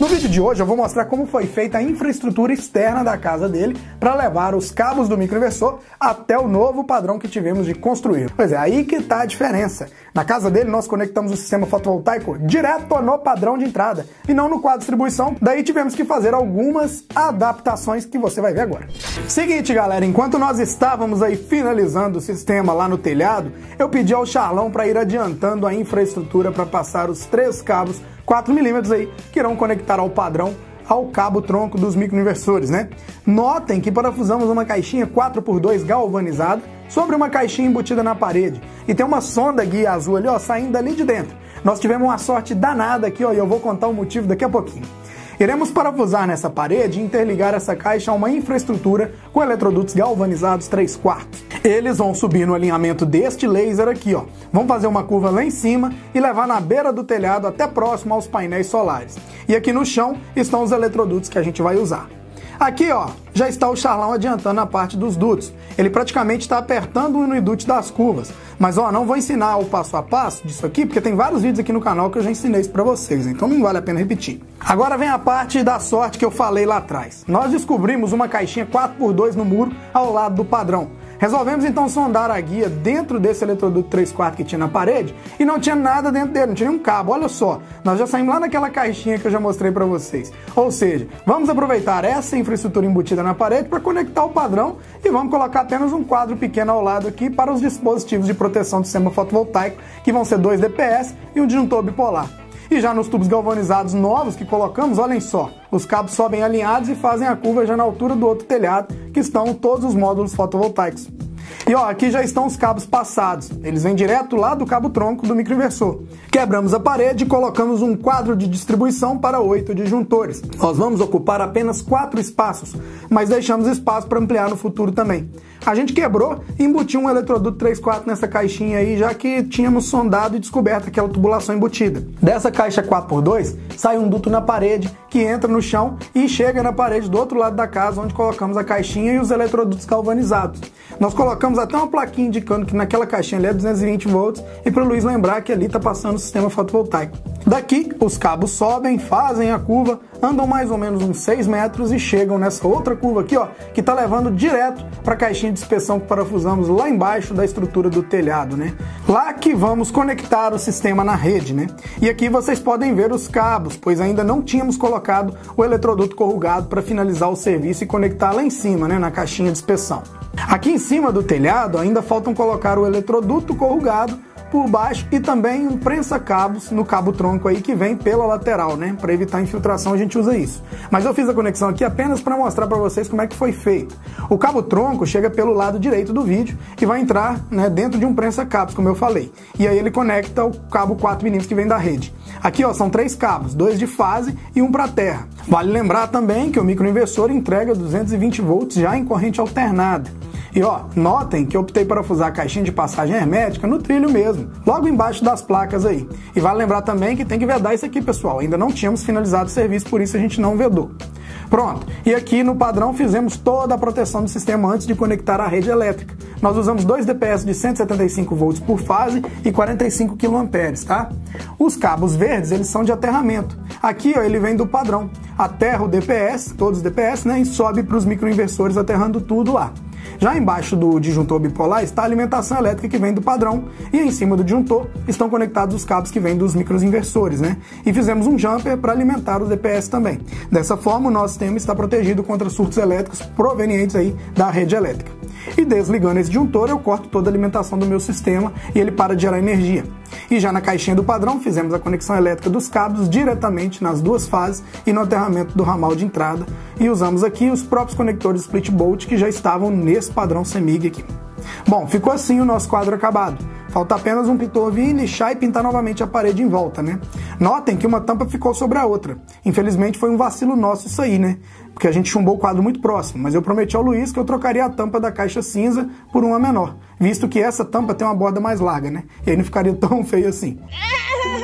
No vídeo de hoje eu vou mostrar como foi feita a infraestrutura externa da casa dele para levar os cabos do microinversor até o novo padrão que tivemos de construir. Pois é, aí que tá a diferença. Na casa dele nós conectamos o sistema fotovoltaico direto no padrão de entrada e não no quadro de distribuição, daí tivemos que fazer algumas adaptações que você vai ver agora. Seguinte galera, enquanto nós estávamos aí finalizando o sistema lá no telhado, eu pedi ao Charlão para ir adiantando a infraestrutura para passar os 3 cabos 4 mm aí, que irão conectar ao padrão ao cabo tronco dos microinversores, né? Notem que parafusamos uma caixinha 4x2 galvanizada sobre uma caixinha embutida na parede. E tem uma sonda guia azul ali, ó, saindo dali de dentro. Nós tivemos uma sorte danada aqui, ó, e eu vou contar o motivo daqui a pouquinho. Iremos parafusar nessa parede e interligar essa caixa a uma infraestrutura com eletrodutos galvanizados 3/4. Eles vão subir no alinhamento deste laser aqui, ó. Vão fazer uma curva lá em cima e levar na beira do telhado até próximo aos painéis solares. E aqui no chão estão os eletrodutos que a gente vai usar. Aqui, ó, já está o Charlão adiantando a parte dos dutos. Ele praticamente está apertando o inuidute das curvas. Mas, ó, não vou ensinar o passo a passo disso aqui, porque tem vários vídeos aqui no canal que eu já ensinei isso pra vocês, então não vale a pena repetir. Agora vem a parte da sorte que eu falei lá atrás. Nós descobrimos uma caixinha 4x2 no muro ao lado do padrão. Resolvemos então sondar a guia dentro desse eletroduto 3/4 que tinha na parede e não tinha nada dentro dele, não tinha nenhum cabo. Olha só, nós já saímos lá naquela caixinha que eu já mostrei para vocês. Ou seja, vamos aproveitar essa infraestrutura embutida na parede para conectar o padrão e vamos colocar apenas um quadro pequeno ao lado aqui para os dispositivos de proteção do sistema fotovoltaico, que vão ser 2 DPS e um disjuntor bipolar. E já nos tubos galvanizados novos que colocamos, olhem só, os cabos sobem alinhados e fazem a curva já na altura do outro telhado, que estão todos os módulos fotovoltaicos. E ó, aqui já estão os cabos passados, eles vêm direto lá do cabo tronco do microinversor. Quebramos a parede e colocamos um quadro de distribuição para 8 disjuntores. Nós vamos ocupar apenas 4 espaços, mas deixamos espaço para ampliar no futuro também. A gente quebrou e embutiu um eletroduto 3/4 nessa caixinha aí, já que tínhamos sondado e descoberto aquela tubulação embutida. Dessa caixa 4x2 sai um duto na parede que entra no chão e chega na parede do outro lado da casa, onde colocamos a caixinha e os eletrodutos galvanizados. Nós colocamos até uma plaquinha indicando que naquela caixinha ali é 220 volts e para o Luiz lembrar que ali está passando o sistema fotovoltaico. Daqui, os cabos sobem, fazem a curva, andam mais ou menos uns 6 metros e chegam nessa outra curva aqui, ó, que está levando direto para a caixinha de inspeção que parafusamos lá embaixo da estrutura do telhado, né? Lá que vamos conectar o sistema na rede, né? E aqui vocês podem ver os cabos, pois ainda não tínhamos colocado o eletroduto corrugado para finalizar o serviço e conectar lá em cima, né, na caixinha de inspeção. Aqui em cima do telhado ainda faltam colocar o eletroduto corrugado por baixo e também um prensa-cabos no cabo tronco aí que vem pela lateral, né? Para evitar infiltração a gente usa isso. Mas eu fiz a conexão aqui apenas para mostrar para vocês como é que foi feito. O cabo tronco chega pelo lado direito do vídeo e vai entrar, né, dentro de um prensa-cabos, como eu falei. E aí ele conecta o cabo 4 mm que vem da rede. Aqui, ó, são 3 cabos, 2 de fase e um para terra. Vale lembrar também que o microinversor entrega 220 volts já em corrente alternada. E ó, notem que eu optei para usar a caixinha de passagem hermética no trilho mesmo, logo embaixo das placas aí. E vale lembrar também que tem que vedar isso aqui, pessoal. Ainda não tínhamos finalizado o serviço, por isso a gente não vedou. Pronto, e aqui no padrão fizemos toda a proteção do sistema antes de conectar a rede elétrica. Nós usamos 2 DPS de 175 volts por fase e 45 kA, tá? Os cabos verdes, eles são de aterramento. Aqui, ó, ele vem do padrão. Aterra o DPS, todos os DPS, né, e sobe para os microinversores aterrando tudo lá. Já embaixo do disjuntor bipolar está a alimentação elétrica que vem do padrão e em cima do disjuntor estão conectados os cabos que vêm dos microinversores, né? E fizemos um jumper para alimentar os DPS também. Dessa forma, o nosso sistema está protegido contra surtos elétricos provenientes aí da rede elétrica. E desligando esse disjuntor, eu corto toda a alimentação do meu sistema e ele para de gerar energia. E já na caixinha do padrão, fizemos a conexão elétrica dos cabos diretamente nas 2 fases e no aterramento do ramal de entrada. E usamos aqui os próprios conectores split bolt que já estavam nesse padrão CEMIG aqui. Bom, ficou assim o nosso quadro acabado. Falta apenas um pintor vir, lixar e pintar novamente a parede em volta, né? Notem que uma tampa ficou sobre a outra. Infelizmente foi um vacilo nosso isso aí, né? Porque a gente chumbou o quadro muito próximo, mas eu prometi ao Luiz que eu trocaria a tampa da caixa cinza por uma menor, visto que essa tampa tem uma borda mais larga, né? E aí não ficaria tão feio assim.